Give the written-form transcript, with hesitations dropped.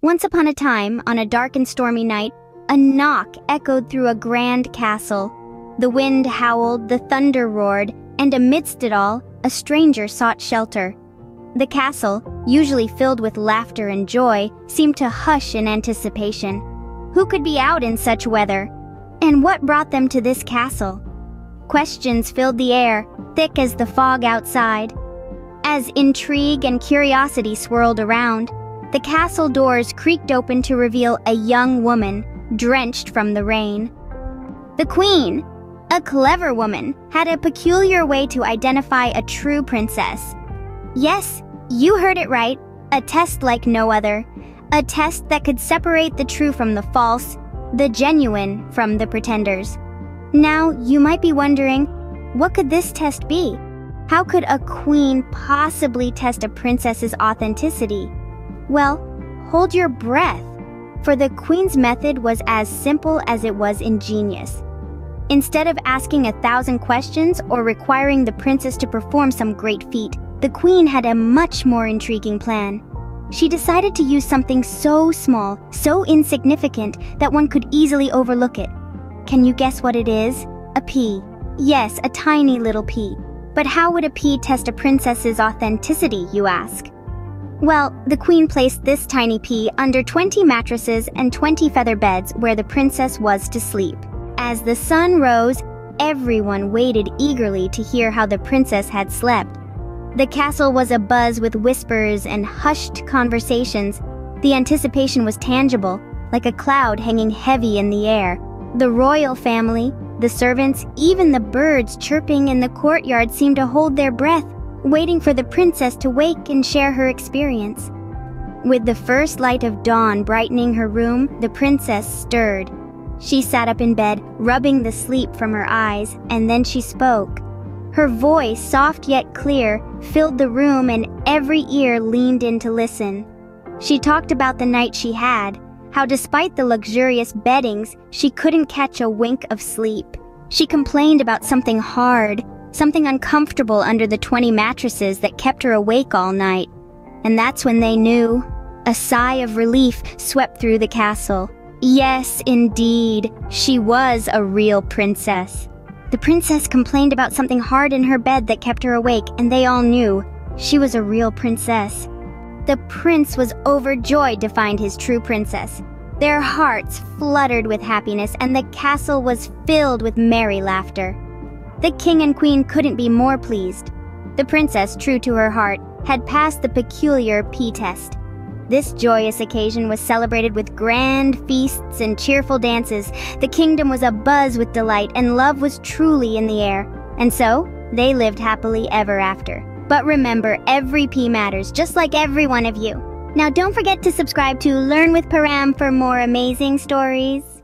Once upon a time, on a dark and stormy night, a knock echoed through a grand castle. The wind howled, the thunder roared, and amidst it all, a stranger sought shelter. The castle, usually filled with laughter and joy, seemed to hush in anticipation. Who could be out in such weather? And what brought them to this castle? Questions filled the air, thick as the fog outside. As intrigue and curiosity swirled around, the castle doors creaked open to reveal a young woman, drenched from the rain. The queen, a clever woman, had a peculiar way to identify a true princess. Yes, you heard it right, a test like no other. A test that could separate the true from the false, the genuine from the pretenders. Now, you might be wondering, what could this test be? How could a queen possibly test a princess's authenticity? Well, hold your breath, for the queen's method was as simple as it was ingenious. Instead of asking 1,000 questions or requiring the princess to perform some great feat, the queen had a much more intriguing plan. She decided to use something so small, so insignificant, that one could easily overlook it. Can you guess what it is? A pea. Yes, a tiny little pea. But how would a pea test a princess's authenticity, you ask? Well, the queen placed this tiny pea under 20 mattresses and 20 feather beds where the princess was to sleep. As the sun rose, everyone waited eagerly to hear how the princess had slept. The castle was abuzz with whispers and hushed conversations. The anticipation was tangible, like a cloud hanging heavy in the air. The royal family, the servants, even the birds chirping in the courtyard seemed to hold their breath, waiting for the princess to wake and share her experience. With the first light of dawn brightening her room, the princess stirred. She sat up in bed, rubbing the sleep from her eyes, and then she spoke. Her voice, soft yet clear, filled the room and every ear leaned in to listen. She talked about the night she had, how despite the luxurious beddings, she couldn't catch a wink of sleep. She complained about something hard, something uncomfortable under the 20 mattresses that kept her awake all night. And that's when they knew. A sigh of relief swept through the castle. Yes, indeed, she was a real princess. The princess complained about something hard in her bed that kept her awake, and they all knew she was a real princess. The prince was overjoyed to find his true princess. Their hearts fluttered with happiness, and the castle was filled with merry laughter. The king and queen couldn't be more pleased. The princess, true to her heart, had passed the peculiar pea test. This joyous occasion was celebrated with grand feasts and cheerful dances. The kingdom was abuzz with delight, and love was truly in the air. And so, they lived happily ever after. But remember, every pea matters, just like every one of you. Now don't forget to subscribe to Learn with Param for more amazing stories.